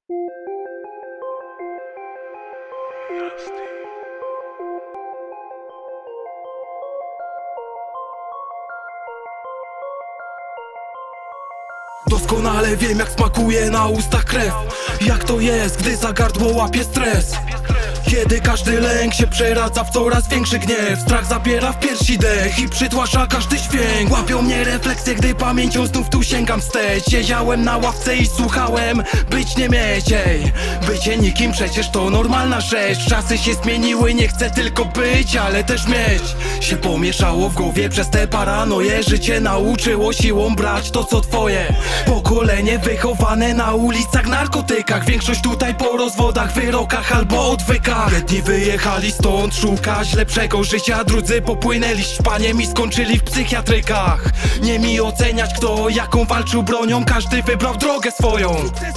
Doskonale wiem, jak smakuje na ustach krew. Jak to jest, gdy za gardło łapie stres. Kiedy każdy lęk się przeradza w coraz większy gniew. Strach zabiera w piersi dech i przytłacza każdy dźwięk. Łapią mnie refleksje, gdy pamięcią znów tu sięgam wstecz. Siedziałem na ławce i słuchałem, być nie mieć, ej. Bycie nikim przecież to normalna rzecz. Czasy się zmieniły, nie chcę tylko być, ale też mieć. Się pomieszało w głowie przez te paranoje. Życie nauczyło siłą brać to co twoje. Pokolenie wychowane na ulicach, narkotykach. Większość tutaj po rozwodach, wyrokach albo odwykach. Jedni wyjechali stąd szukać lepszego życia, drudzy popłynęli szpaniem i skończyli w psychiatrykach. Nie mi oceniać, kto jaką walczył bronią, każdy wybrał drogę swoją.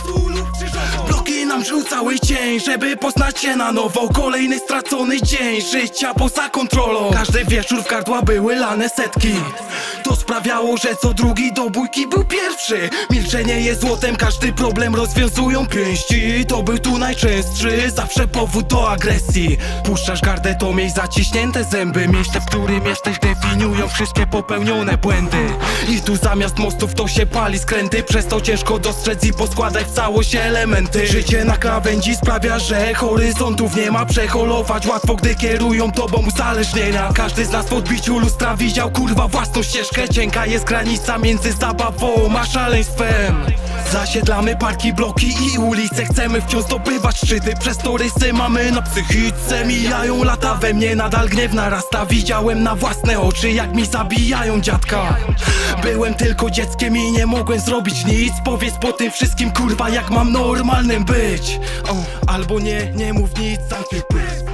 Bloki nam żył cały dzień, żeby poznać się na nowo. Kolejny stracony dzień życia poza kontrolą. Każdy wieczór w gardła były lane setki. To sprawiało, że co drugi do bójki był pierwszy. Milczenie jest złotem, każdy problem rozwiązują pięści. To był tu najczęstszy, zawsze powód do agresji. Puszczasz gardę, to miej zaciśnięte zęby. Miejsce, w którym jesteś, definiują wszystkie popełnione błędy. I tu zamiast mostów to się pali skręty. Przez to ciężko dostrzec i poskładać w całość elementy. Życie na krawędzi sprawia, że horyzontów nie ma. Przeholować łatwo, gdy kierują tobą uzależnienia. Każdy z nas w odbiciu lustra widział kurwa własną ścieżkę. Cienka jest granica między zabawą a szaleństwem. Zasiedlamy parki, bloki i ulice. Chcemy wciąż zdobywać szczyty. Przez to rysy mamy na psychice. Mijają lata, we mnie nadal gniew narasta. Widziałem na własne oczy, jak mi zabijają dziadka. Byłem tylko dzieckiem i nie mogłem zrobić nic. Powiedz po tym wszystkim kurwa, jak mam normalnym być. Albo nie mów nic, zamknij pysk.